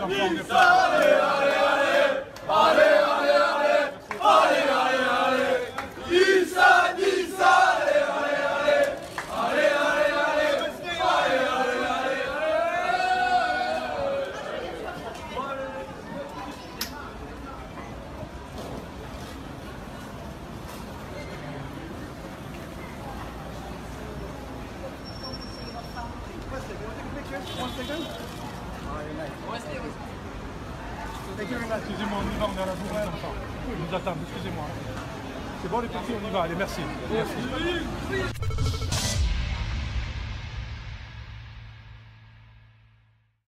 enfants. Excusez-moi, on y va, on est à la bourre, ils nous attendent, excusez-moi. C'est bon les petits, on y va, allez, merci. Merci.